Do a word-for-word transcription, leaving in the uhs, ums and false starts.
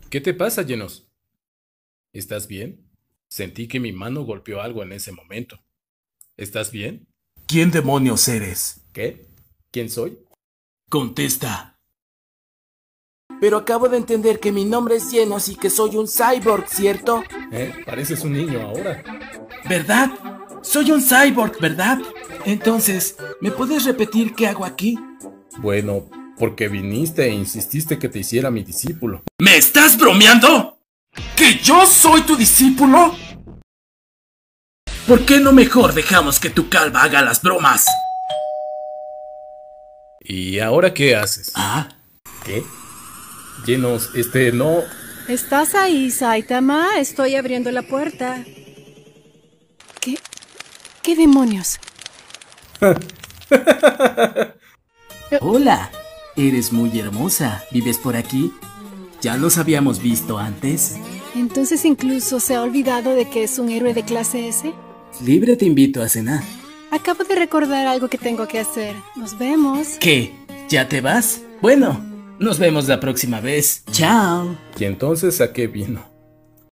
¿Qué te pasa, Genos? ¿Estás bien? Sentí que mi mano golpeó algo en ese momento. ¿Estás bien? ¿Quién demonios eres? ¿Qué? ¿Quién soy? Contesta. Pero acabo de entender que mi nombre es Genos y que soy un cyborg, ¿cierto? ¿Eh? Pareces un niño ahora. ¿Verdad? Soy un cyborg, ¿verdad? Entonces, ¿me puedes repetir qué hago aquí? Bueno, porque viniste e insististe que te hiciera mi discípulo. ¿Me estás bromeando? ¿Que yo soy tu discípulo? ¿Por qué no mejor dejamos que tu calva haga las bromas? ¿Y ahora qué haces? ¿Ah? ¿Qué? Genos, este, no... ¿Estás ahí, Saitama? Estoy abriendo la puerta. ¿Qué? ¿Qué demonios? Hola, eres muy hermosa. ¿Vives por aquí? ¿Ya los habíamos visto antes? ¿Entonces incluso se ha olvidado de que es un héroe de clase S? Libre te invito a cenar. Acabo de recordar algo que tengo que hacer. Nos vemos. ¿Qué? ¿Ya te vas? Bueno, nos vemos la próxima vez. Chao. ¿Y entonces a qué vino?